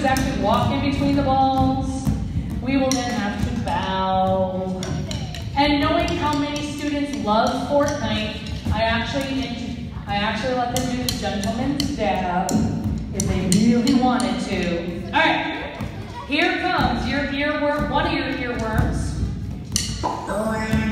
is actually walk in between the balls. We will then have to bow. And knowing how many students love Fortnite, I actually let them do the gentleman's dab if they really wanted to. All right, here comes your earworm, one of your earworms.